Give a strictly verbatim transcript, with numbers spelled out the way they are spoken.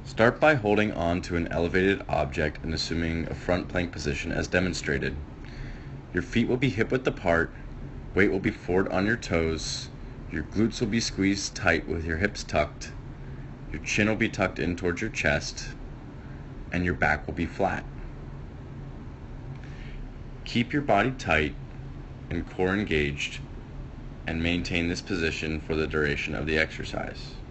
Start by holding on to an elevated object and assuming a front plank position as demonstrated. Your feet will be hip-width apart, weight will be forward on your toes, your glutes will be squeezed tight with your hips tucked, your chin will be tucked in towards your chest, and your back will be flat. Keep your body tight and core engaged, and maintain this position for the duration of the exercise.